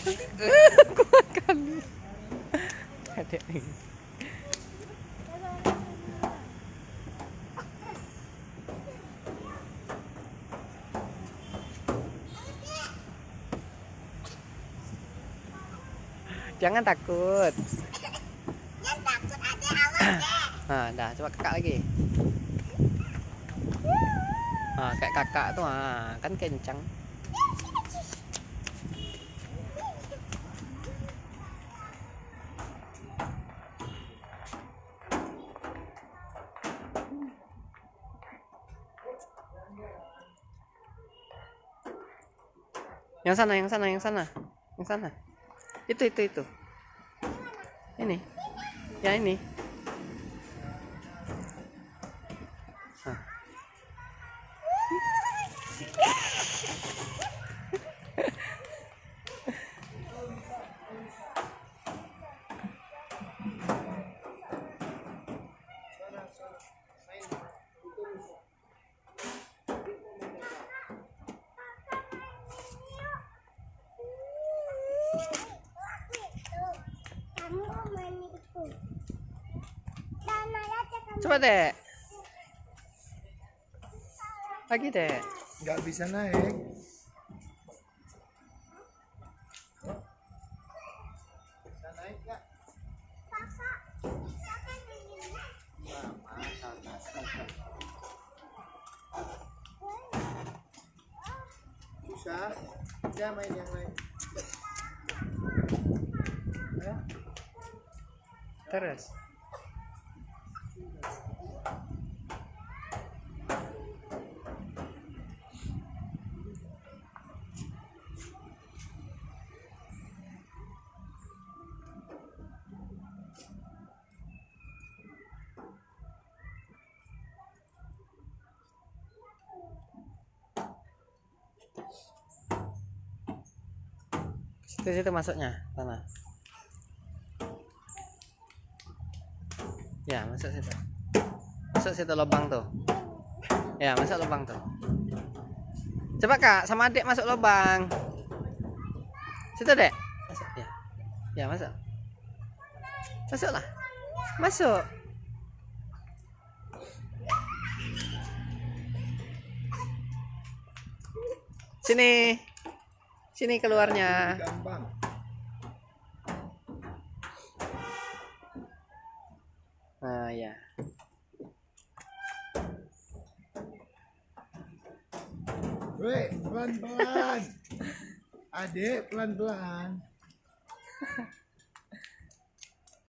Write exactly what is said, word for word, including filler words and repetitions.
Aku makan. Adek nih. Jangan takut. Jangan takut, ada awas deh. Nah, dah coba kakak lagi. Nah, kayak kakak tuh, ah, kan kencang. Yang sana, yang sana, yang sana, yang sana. Itu, itu, itu. Ini, ya ini. Nah. Coba dek, lagi dek. Nggak bisa naik. Bisa naik nggak? Bisa. Ya main yang lain. Ya. Terus. Situ situ masuknya sana. Ya masuk situ. Masuk situ lubang tuh. Ya masuk lubang tuh. Coba kak sama adik masuk lubang. Situ dek. Masuk ya. Ya masuk. Masuklah. Masuk. Sini. Sini keluarnya. Gampang. Nah ya. Weh, pelan-pelan. Adik, pelan-pelan.